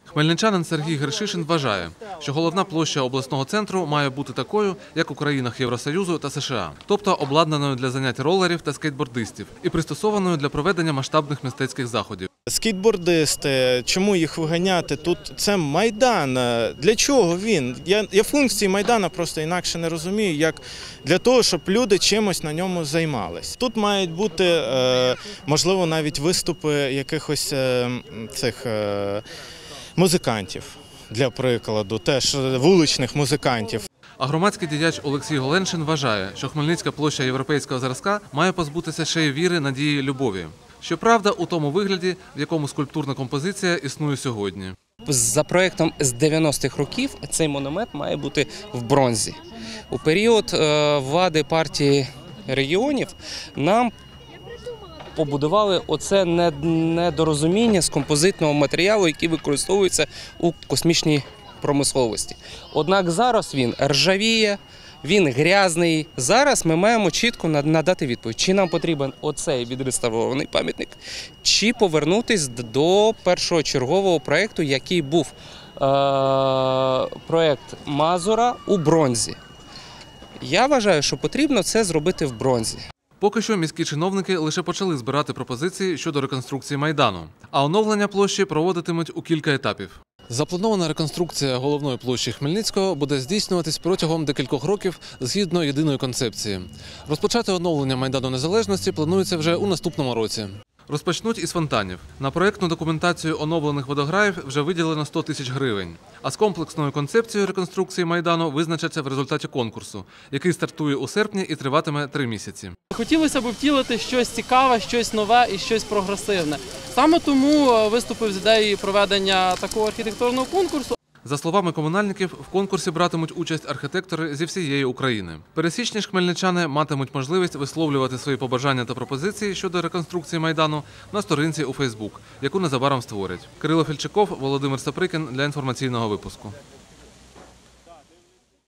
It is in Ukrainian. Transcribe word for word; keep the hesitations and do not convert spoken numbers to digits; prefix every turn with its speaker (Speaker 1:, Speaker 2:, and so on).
Speaker 1: Хмельничанин Сергій Гершишин вважає, що головна площа обласного центру має бути такою, як у країнах Євросоюзу та США, тобто обладнаною для занять ролерів та скейтбордистів і пристосованою для проведення масштабних мистецьких заходів.
Speaker 2: Скейтбордисти, чому їх виганяти? Тут це Майдан. Для чого він? Я, я функції Майдану просто інакше не розумію, як для того, щоб люди чимось на ньому займались. Тут мають бути, е, можливо, навіть виступи якихось е, цих е, музикантів, для прикладу, теж вуличних музикантів.
Speaker 1: А громадський діяч Олексій Голеншин вважає, що Хмельницька площа європейського зразка має позбутися ще й віри, надії, любові. Щоправда, у тому вигляді, в якому скульптурна композиція існує сьогодні.
Speaker 3: За проєктом з дев'яностих років цей монумент має бути в бронзі. У період влади партії регіонів нам побудували оце недорозуміння з композитного матеріалу, який використовується у космічній промисловості. Однак зараз він ржавіє, він грязний. Зараз ми маємо чітко надати відповідь, чи нам потрібен оцей відреставрований пам'ятник, чи повернутися до першочергового проєкту, який був е- проєкт Мазура у бронзі. Я вважаю, що потрібно це зробити в бронзі.
Speaker 1: Поки що міські чиновники лише почали збирати пропозиції щодо реконструкції Майдану, а оновлення площі проводитимуть у кілька етапів. Запланована реконструкція головної площі Хмельницького буде здійснюватись протягом декількох років згідно єдиної концепції. Розпочати оновлення Майдану Незалежності планується вже у наступному році. Розпочнуть із фонтанів. На проєктну документацію оновлених водограїв вже виділено сто тисяч гривень. А з комплексною концепцією реконструкції Майдану визначаться в результаті конкурсу, який стартує у серпні і триватиме три місяці.
Speaker 4: Хотілося б втілити щось цікаве, щось нове і щось прогресивне. Саме тому виступив з ідеєю проведення такого архітектурного конкурсу.
Speaker 1: За словами комунальників, в конкурсі братимуть участь архітектори зі всієї України. Пересічні ж хмельничани матимуть можливість висловлювати свої побажання та пропозиції щодо реконструкції Майдану на сторінці у Фейсбук, яку незабаром створять. Кирило Фельчаков, Володимир Саприкін для інформаційного випуску.